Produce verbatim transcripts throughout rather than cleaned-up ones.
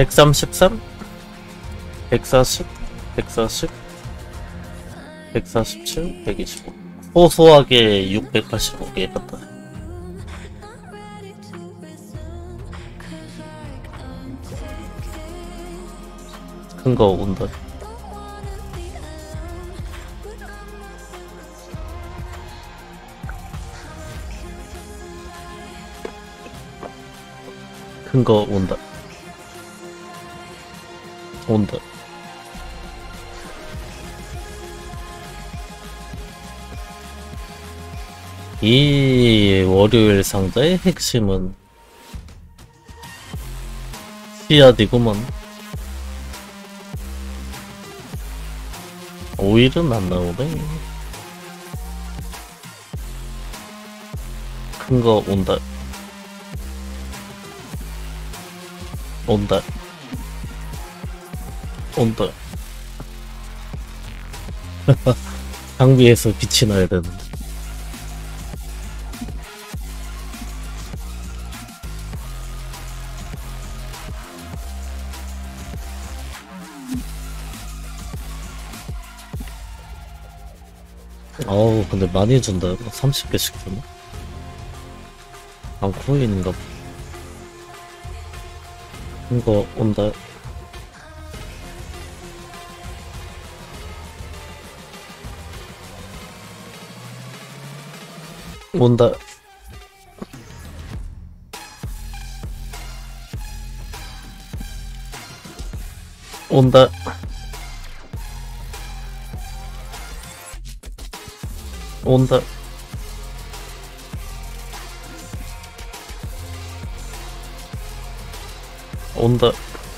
백삼십삼, 백사십, 백사십, 백사십칠, 백이십오. 소소하게 육백팔십오 개 같다. 큰 거 온다. 큰 거 온다. 온다. 이 월요일 상자의 핵심은 씨앗이구먼. 오일은 안 나오네. 큰 거 온다. 온다. 온다. 장비에서 빛이 나야 되는데. 어우, 근데 많이 준다. 삼십 개씩 주네. 아, 코인인가 봐. 이거 온다. 온다. 온다. 온다. 온다.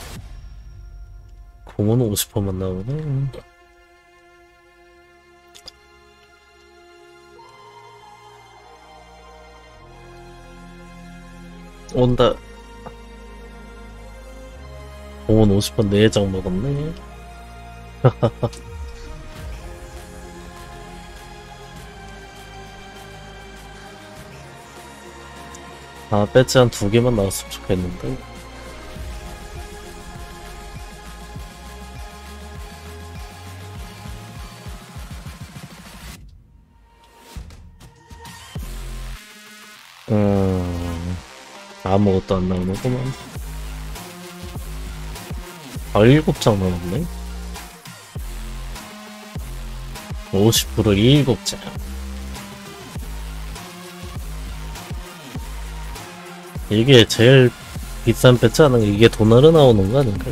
공은 오십 퍼센트만 나오네. 온다. 공은 오십 퍼센트 네 장 먹었네. 아, 배지 한 두 개만 나왔으면 좋겠는데. 음, 아무것도 안 나오는구만. 아, 일곱 장 남았네. 오십 퍼센트 일곱 장. 이게 제일 비싼 배치 하는 게 이게 도나르 나오는 거 아닌가?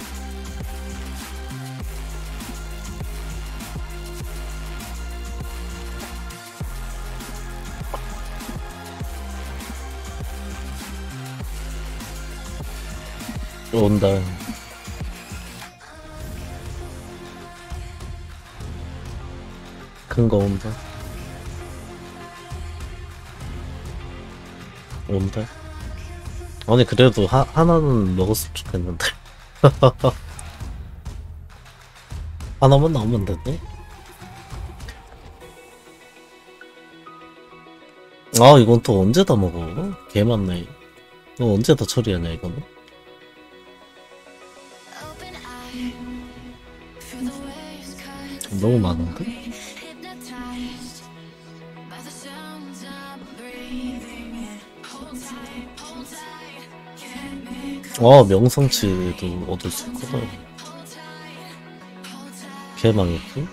온다. 큰 거 온다. 온다. 아니 그래도 하, 하나는 먹었으면 좋겠는데. 하나만 나오면 되네. 아, 이건 또 언제 다 먹어? 개 많네. 이거 언제 다 처리하냐 이거는? 너무 많은데? 아, 명성치도 얻을 수 있구나. 개망했지?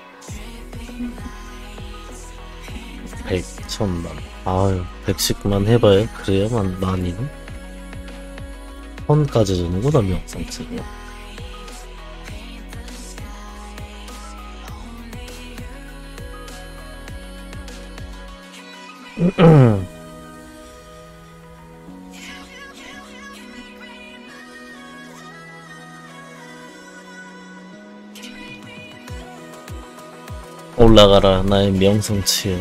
백, 천만. 아유, 백씩만 해봐야 그래야만 많이는? 천까지 주는구나, 명성치가. 올라가라 나의 명성치에.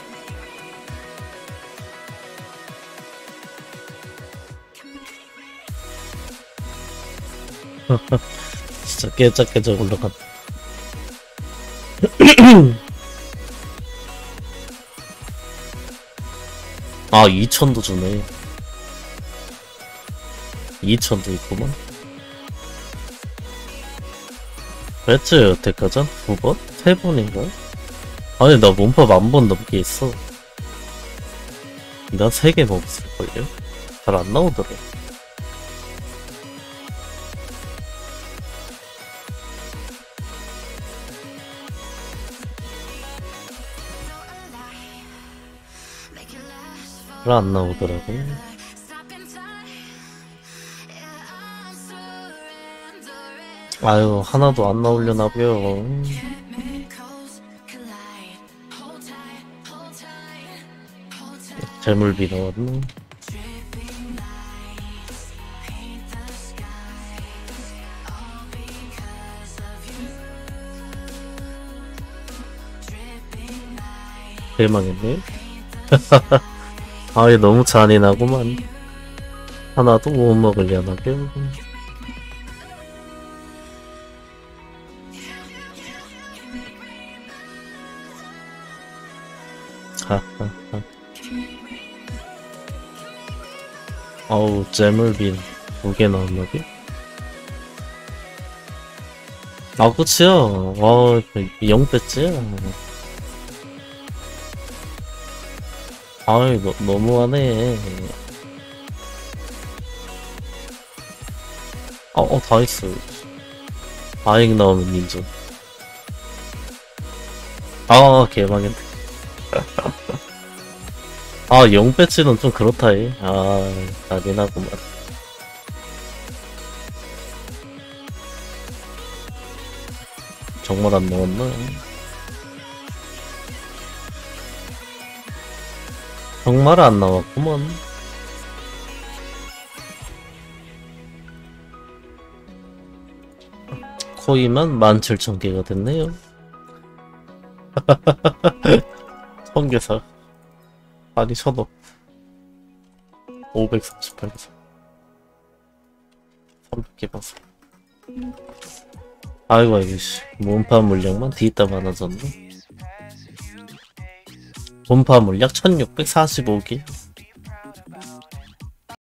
진짜 깨작깨작 올라갔다. 아, 이천도 주네. 이천도 있구만. 배치 여태까지 두 번? 세 번인가? 아니 나 몸팝 만 번 넘게 있어. 나 세 개 먹었을걸요? 잘 안 나오더라. 잘 안 나오더라고. 아유 하나도 안 나오려나봐요. 재물비 나왔네. 대망했네. 아이 너무 잔인하구만. 하나도 못 먹으려나봐요. 하하하. 어우 재물빈 두 개 나왔나비? 아 그치요. 와 영 배지야. 아이 너, 너무하네. 어, 어, 다 했어. 다행 나오면 인정. 아, 개망했네. 아, 영 배치는 좀 그렇다, 해. 아, 잔인하구만. 정말 안 나왔나? 정말 안 나왔구먼. 코이만 만 칠천 개가 됐네요. 천개사. 아니, 천억. 오백삼십팔 개사. 삼백 개 봐서. 아이고, 아이고, 씨. 몸파 물량만 뒤있다 많아졌네. 몸파 물량 천육백사십오 개.